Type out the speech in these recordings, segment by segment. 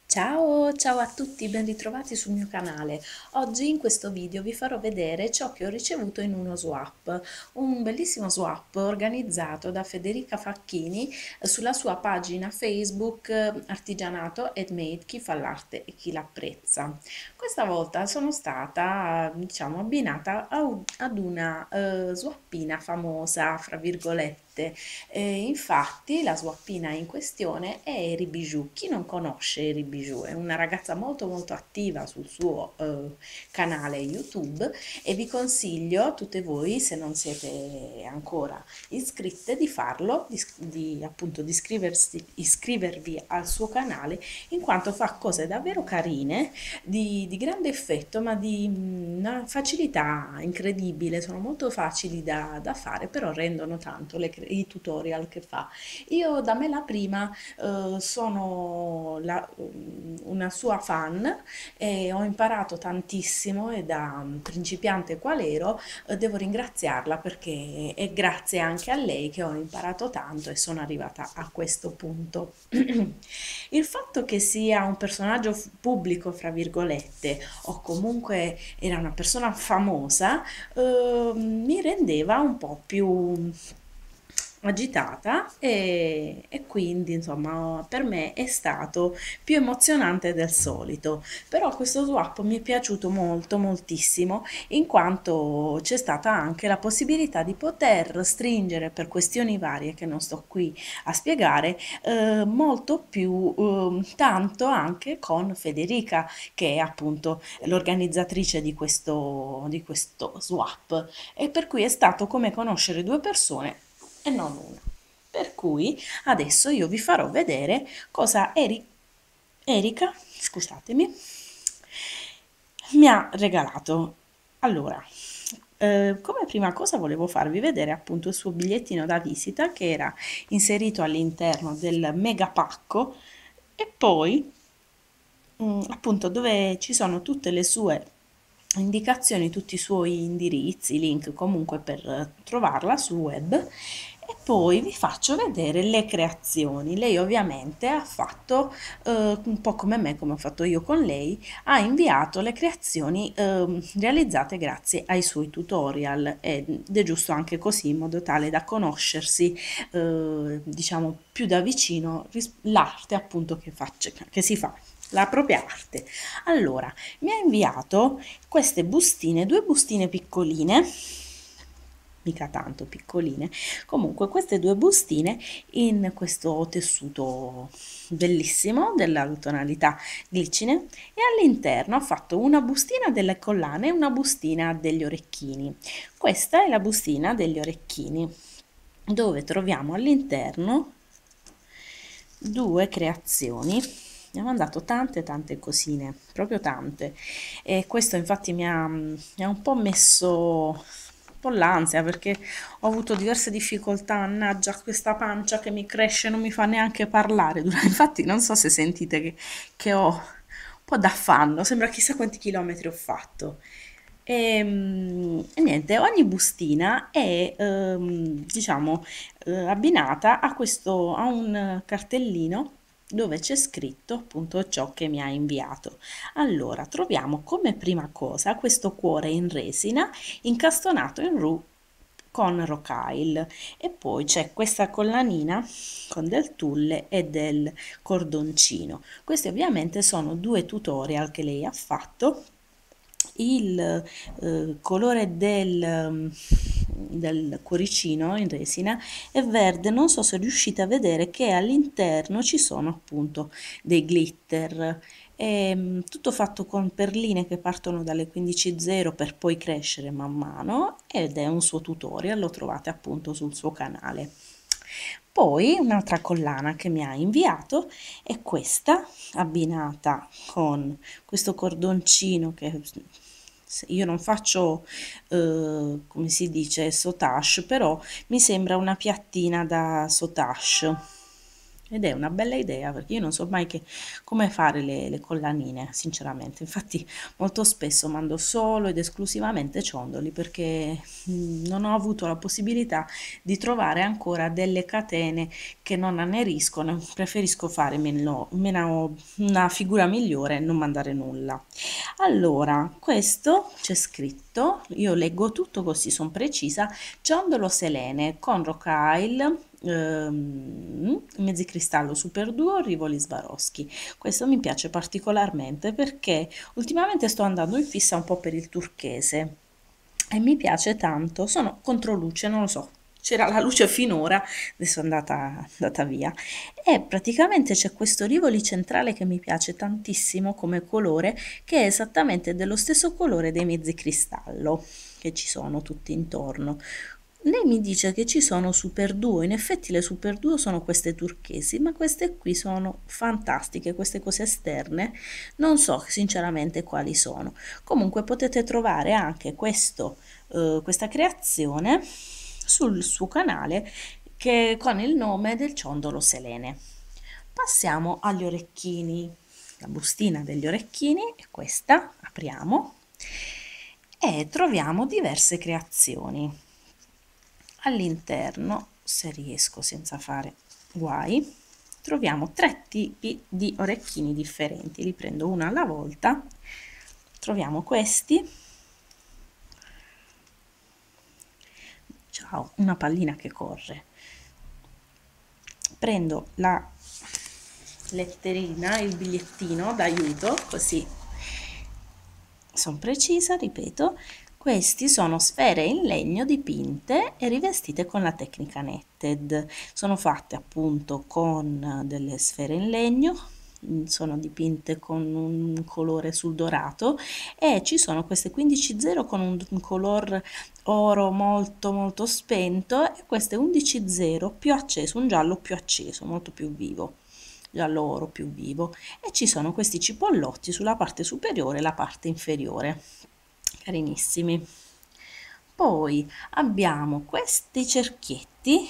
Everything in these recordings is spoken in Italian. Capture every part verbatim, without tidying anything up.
Ciao, ciao a tutti, ben ritrovati sul mio canale. Oggi in questo video vi farò vedere ciò che ho ricevuto in uno swap, un bellissimo swap organizzato da Federica Facchini eh, sulla sua pagina Facebook eh, Artigianato Handmade, chi fa l'arte e chi l'apprezza. Questa volta sono stata, diciamo, abbinata a un- ad una eh, swappina famosa, fra virgolette. E infatti la swappina in questione è Eri Bijou. Chi non conosce Eri Bijou? È una ragazza molto molto attiva sul suo eh, canale YouTube e vi consiglio a tutte voi, se non siete ancora iscritte, di farlo, di, di, appunto di iscriversi, iscrivervi al suo canale, in quanto fa cose davvero carine, di, di grande effetto, ma di mm, una facilità incredibile. Sono molto facili da, da fare, però rendono tanto le, i tutorial che fa. Io da me la prima eh, sono la- una sua fan e ho imparato tantissimo e da principiante qual ero eh, devo ringraziarla perché è grazie anche a lei che ho imparato tanto e sono arrivata a questo punto. Il fatto che sia un personaggio f- pubblico, fra virgolette, o comunque era una persona famosa, eh, mi rendeva un po' più agitata e, e quindi insomma per me è stato più emozionante del solito. Però questo swap mi è piaciuto molto moltissimo, in quanto c'è stata anche la possibilità di poter stringere, per questioni varie che non sto qui a spiegare, eh, molto più eh, tanto anche con Federica, che è appunto l'organizzatrice di questo, di questo swap, e per cui è stato come conoscere due persone e non una. Per cui adesso io vi farò vedere cosa Eri- Erika, scusatemi, mi ha regalato. Allora, eh, come prima cosa volevo farvi vedere appunto il suo bigliettino da visita che era inserito all'interno del mega pacco, e poi mm, appunto dove ci sono tutte le sue indicazioni, tutti i suoi indirizzi, link comunque per eh, trovarla sul web. E poi vi faccio vedere le creazioni. Lei ovviamente ha fatto eh, un po' come me, come ho fatto io con lei, ha inviato le creazioni ehm, realizzate grazie ai suoi tutorial, ed è giusto anche così, in modo tale da conoscersi eh, diciamo più da vicino ris- l'arte appunto che, faccia, che si fa, la propria arte. Allora, mi ha inviato queste bustine, due bustine piccoline, mica tanto piccoline, comunque queste due bustine in questo tessuto bellissimo della tonalità glicine, e all'interno ho fatto una bustina delle collane e una bustina degli orecchini. Questa è la bustina degli orecchini, dove troviamo all'interno due creazioni. Mi ha mandato tante tante cosine, proprio tante, e questo infatti mi ha, mi ha un po' messo un po' l'ansia, perché ho avuto diverse difficoltà. Mannaggia, questa pancia che mi cresce, non mi fa neanche parlare. Infatti non so se sentite che, che ho un po' d'affanno, sembra chissà quanti chilometri ho fatto. E, mm, e niente, ogni bustina è ehm, diciamo eh, abbinata a questo, a un cartellino dove c'è scritto appunto ciò che mi ha inviato. Allora, troviamo come prima cosa questo cuore in resina incastonato in ru con rocaille, e poi c'è questa collanina con del tulle e del cordoncino. Questi ovviamente sono due tutorial che lei ha fatto. Il eh, colore del, mm, del cuoricino in resina è verde. Non so se riuscite a vedere che all'interno ci sono appunto dei glitter. È mm, tutto fatto con perline che partono dalle quindici zero per poi crescere man mano, ed è un suo tutorial, lo trovate appunto sul suo canale. Poi un'altra collana che mi ha inviato è questa, abbinata con questo cordoncino che io non faccio, eh, come si dice, sotache, però mi sembra una piattina da sotache. ed è una bella idea, perché io non so mai che, come fare le, le collanine, sinceramente. Infatti molto spesso mando solo ed esclusivamente ciondoli, perché mh, non ho avuto la possibilità di trovare ancora delle catene che non anneriscono. Preferisco fare meno, meno una figura migliore e non mandare nulla. Allora, questo c'è scritto, io leggo tutto così, sono precisa: ciondolo Selene con Rocaille, ehm, mezzi cristallo Super Duo, Rivoli Swarovski. Questo mi piace particolarmente perché ultimamente sto andando in fissa un po' per il turchese e mi piace tanto. Sono contro luce, non lo so, c'era la luce finora, adesso è andata, andata via, e praticamente c'è questo Rivoli centrale che mi piace tantissimo come colore, che è esattamente dello stesso colore dei mezzi cristallo che ci sono tutti intorno. Lei mi dice che ci sono super duo, in effetti le super duo sono queste turchesi, ma queste qui sono fantastiche, queste cose esterne, non so sinceramente quali sono. Comunque potete trovare anche questo, eh, questa creazione sul suo canale, che con il nome del ciondolo Selene. Passiamo agli orecchini. La bustina degli orecchini è questa, apriamo e troviamo diverse creazioni. All'interno, se riesco senza fare guai, troviamo tre tipi di orecchini differenti. Li prendo uno alla volta. Troviamo questi. Ciao, una pallina che corre. Prendo la letterina, il bigliettino d'aiuto, così sono precisa, ripeto. Questi sono sfere in legno dipinte e rivestite con la tecnica netted. Sono fatte appunto con delle sfere in legno, sono dipinte con un colore sul dorato, e ci sono queste quindici zero con un, un color oro molto molto spento, e queste undici zero più acceso, un giallo più acceso, molto più vivo, giallo oro più vivo, e ci sono questi cipollotti sulla parte superiore e la parte inferiore, carinissimi. Poi abbiamo questi cerchietti,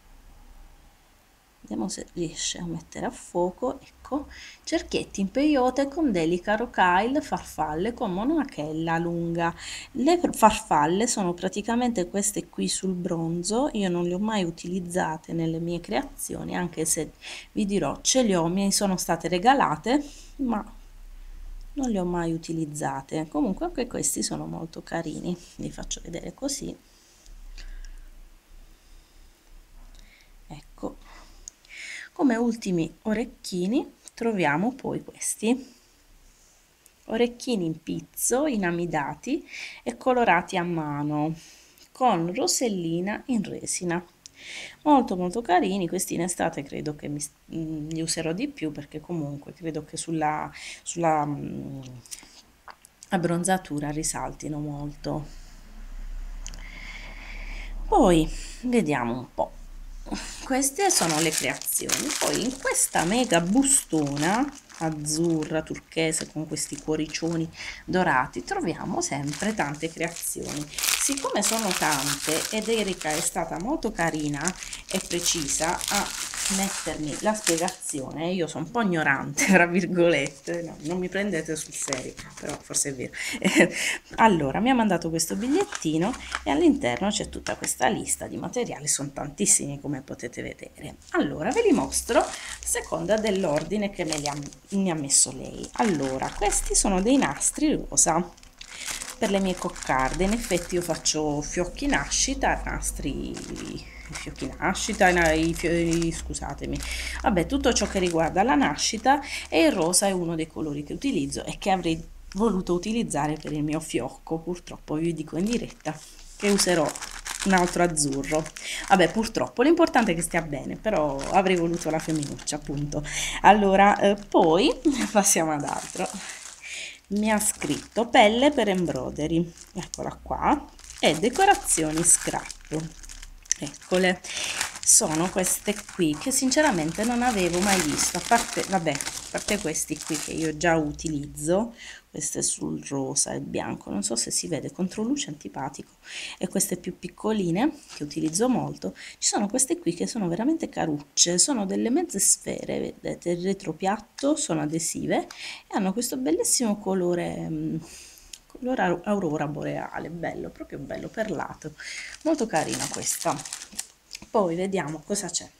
vediamo se riesce a mettere a fuoco, ecco, cerchietti in peyote con delica rocaille, farfalle con monachella lunga. Le farfalle sono praticamente queste qui sul bronzo, io non le ho mai utilizzate nelle mie creazioni, anche se vi dirò, ce le ho, mi sono state regalate, ma non le ho mai utilizzate. Comunque anche questi sono molto carini, li faccio vedere così, ecco. Come ultimi orecchini troviamo poi questi orecchini in pizzo, inamidati e colorati a mano con rosellina in resina. Molto molto carini questi. In estate credo che mi, mh, li userò di più, perché comunque credo che sulla, sulla mh, abbronzatura risaltino molto. Poi vediamo un po', queste sono le creazioni. Poi in questa mega bustona azzurra turchese con questi cuoricioni dorati troviamo sempre tante creazioni. Siccome sono tante ed Erika è stata molto carina e precisa a mettermi la spiegazione, io sono un po' ignorante tra virgolette, no, non mi prendete sul serio, però forse è vero. Allora mi ha mandato questo bigliettino e all'interno c'è tutta questa lista di materiali, sono tantissimi come potete vedere. Allora ve li mostro a seconda dell'ordine che me li ha, mi ha messo lei. Allora, questi sono dei nastri rosa per le mie coccarde. In effetti io faccio fiocchi nascita, nastri, fiocchi nascita, i, i, scusatemi, vabbè, tutto ciò che riguarda la nascita, e il rosa è uno dei colori che utilizzo e che avrei voluto utilizzare per il mio fiocco. Purtroppo vi dico in diretta che userò un altro azzurro. Vabbè, purtroppo, l'importante è che stia bene, però avrei voluto la femminuccia, appunto. Allora, eh, poi passiamo ad altro. Mi ha scritto pelle per embroidery, eccola qua, e decorazioni scrap, eccole. sono queste qui che sinceramente non avevo mai visto, a parte, vabbè, a parte questi qui che io già utilizzo, queste sul rosa e bianco, non so se si vede, contro luce antipatico, e queste più piccoline che utilizzo molto. Ci sono queste qui che sono veramente carucce, sono delle mezze sfere, vedete, il retropiatto, sono adesive e hanno questo bellissimo colore, colore aurora boreale, bello, proprio bello, perlato, molto carina questa. Poi vediamo cosa c'è.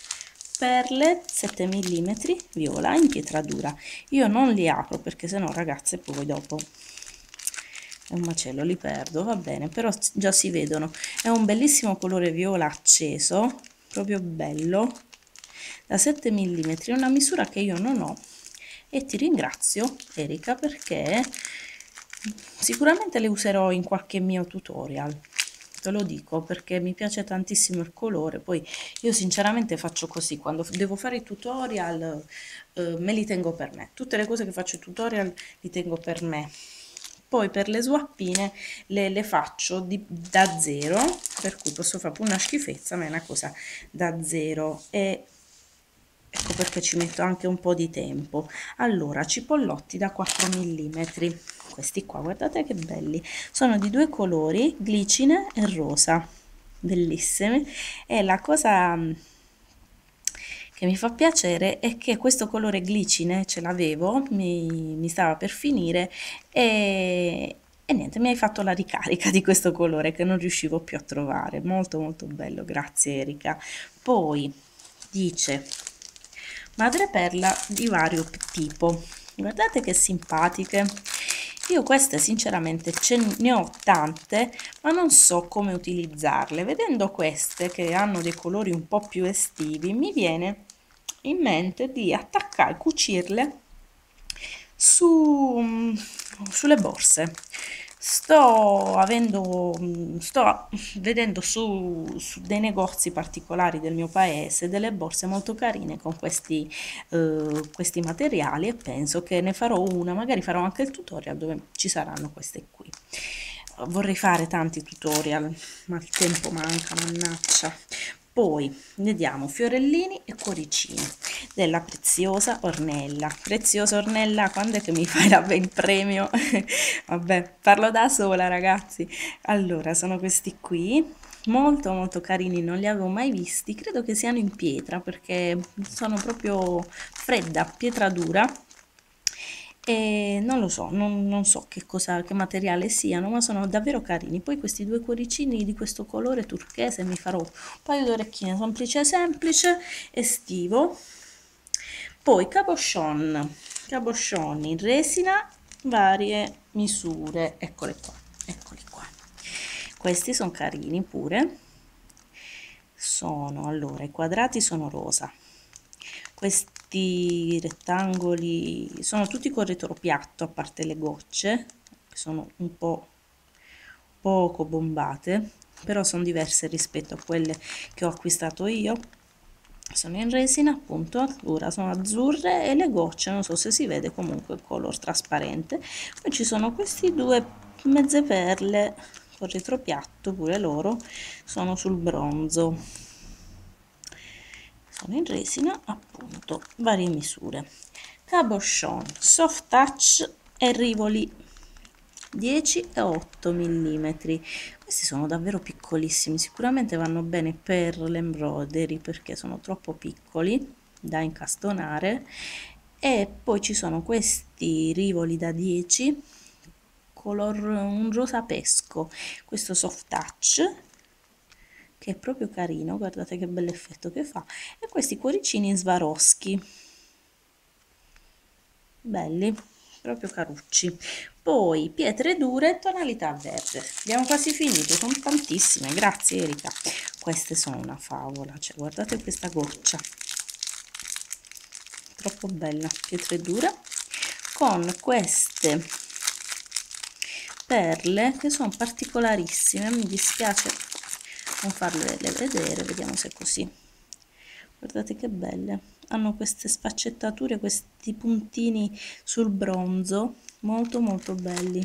Perle sette millimetri viola in pietra dura. Io non li apro perché sennò, ragazze, poi dopo è un macello, li perdo, va bene, però già si vedono. È un bellissimo colore viola acceso, proprio bello, da sette millimetri, una misura che io non ho, e ti ringrazio, Erika, perché sicuramente le userò in qualche mio tutorial. Te lo dico perché mi piace tantissimo il colore. Poi io sinceramente faccio così, quando devo fare i tutorial eh, me li tengo per me, tutte le cose che faccio tutorial li tengo per me. Poi per le swappine le, le faccio di, da zero, per cui posso fare una schifezza, ma è una cosa da zero, e ecco perché ci metto anche un po' di tempo. Allora, cipollotti da quattro millimetri, questi qua, guardate che belli, sono di due colori, glicine e rosa, bellissimi. E la cosa che mi fa piacere è che questo colore glicine ce l'avevo, mi, mi stava per finire, e, e niente, mi hai fatto la ricarica di questo colore che non riuscivo più a trovare. Molto molto bello, grazie Erika. Poi dice madreperla di vario tipo, guardate che simpatiche. Io queste sinceramente ce ne ho tante, ma non so come utilizzarle. Vedendo queste che hanno dei colori un po' più estivi, mi viene in mente di attaccare, cucirle su, sulle borse. Sto avendo, sto vedendo su, su dei negozi particolari del mio paese delle borse molto carine con questi, eh, questi materiali, e penso che ne farò una, magari farò anche il tutorial dove ci saranno queste qui. Vorrei fare tanti tutorial, ma il tempo manca, mannaggia. Poi vediamo fiorellini e cuoricini della Preziosa Ornella. Preziosa Ornella, quando è che mi fai la, il premio? Vabbè, parlo da sola, ragazzi. Allora, sono questi qui, molto molto carini, non li avevo mai visti, credo che siano in pietra perché sono proprio fredda, pietra dura, e non lo so, non, non so che cosa, che materiale siano, ma sono davvero carini. Poi questi due cuoricini di questo colore turchese, mi farò un paio di orecchine semplice semplice, estivo. Poi cabochon, cabochon in resina, varie misure, eccole qua, eccoli qua. Questi sono carini pure, sono, allora, i quadrati sono rosa, questi rettangoli sono tutti con retropiatto a parte le gocce che sono un po' poco bombate, però sono diverse rispetto a quelle che ho acquistato io. Sono in resina, appunto, ora sono azzurre, e le gocce non so se si vede, comunque il color trasparente. Poi ci sono questi due mezze perle con retropiatto, pure loro sono sul bronzo, sono in resina, appunto, varie misure. Cabochon soft touch e rivoli dieci e otto millimetri. Questi sono davvero piccolissimi, sicuramente vanno bene per l'embroidery perché sono troppo piccoli da incastonare. E poi ci sono questi rivoli da dieci, color un rosa pesco, questo soft touch che è proprio carino, guardate che bell'effetto che fa, e questi cuoricini Swarovski, belli, proprio carucci. Poi pietre dure, tonalità verde. Abbiamo quasi finito, sono tantissime, grazie Erika. Queste sono una favola, cioè guardate questa goccia, troppo bella, pietre dure, con queste perle che sono particolarissime, mi dispiace non farle vedere, vediamo se è così. Guardate che belle, hanno queste sfaccettature, questi puntini sul bronzo, molto molto belli.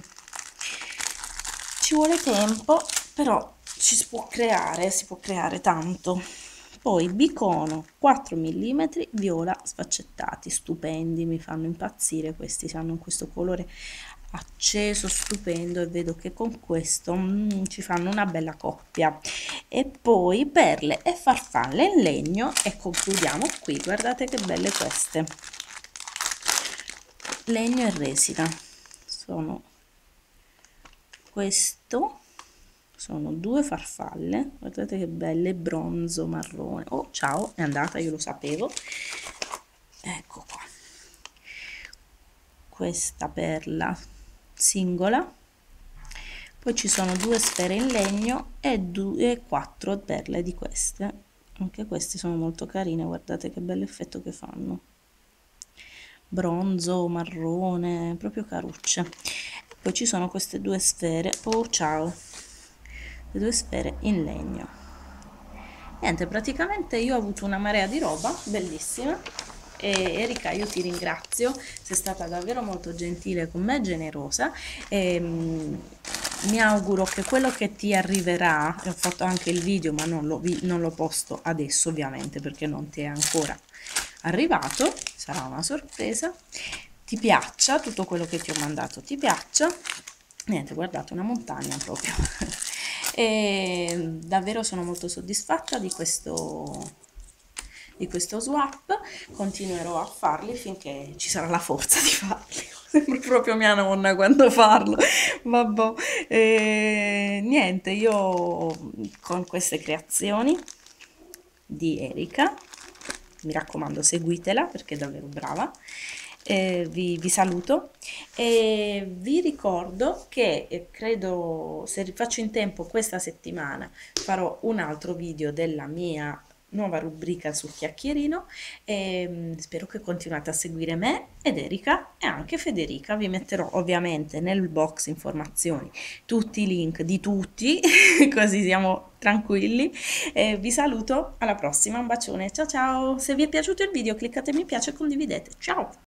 Ci vuole tempo, però ci si può creare, si può creare tanto. Poi bicono quattro millimetri viola sfaccettati, stupendi, mi fanno impazzire questi, hanno questo colore acceso stupendo e vedo che con questo mm, ci fanno una bella coppia. E poi perle e farfalle in legno e concludiamo qui. Guardate che belle queste, legno e resina. Sono questo, sono due farfalle, guardate che belle, bronzo marrone. Oh, ciao, è andata, io lo sapevo. Ecco qua, questa perla singola, poi ci sono due sfere in legno e due quattro perle di queste, anche queste sono molto carine, guardate che bello effetto che fanno, bronzo marrone, proprio carucce. Poi ci sono queste due sfere, oh ciao, le due sfere in legno. Niente, praticamente io ho avuto una marea di roba bellissima. E Erika, io ti ringrazio, sei stata davvero molto gentile con me e generosa, e, mm, mi auguro che quello che ti arriverà, ho fatto anche il video ma non lo, non lo posto adesso ovviamente perché non ti è ancora arrivato, sarà una sorpresa, ti piaccia, tutto quello che ti ho mandato ti piaccia. Niente, guardate, una montagna proprio. E davvero sono molto soddisfatta di questo di questo swap, continuerò a farli finché ci sarà la forza di farli. Sembra proprio mia nonna quando parlo. Vabbè, e niente, io con queste creazioni di Erika, mi raccomando seguitela perché è davvero brava, eh, vi, vi saluto e vi ricordo che eh, credo, se faccio in tempo questa settimana, farò un altro video della mia nuova rubrica sul chiacchierino e spero che continuate a seguire me ed Erika e anche Federica. Vi metterò ovviamente nel box informazioni tutti i link di tutti così siamo tranquilli e vi saluto, alla prossima, un bacione, ciao ciao. Se vi è piaciuto il video cliccate mi piace e condividete, ciao.